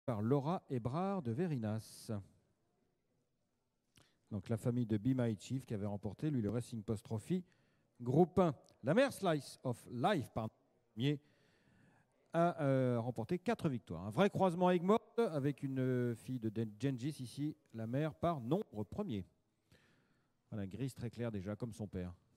par Laura Ebrard de Verinas. Donc la famille de Be My Chief qui avait remporté, lui, le Racing Post Trophy. Groupe 1, la meilleure Slice of Life par premier a remporté 4 victoires. Un vrai croisement avec Mode avec une fille de Gengis ici, la mère par nombre premier. Voilà, grise très claire déjà comme son père.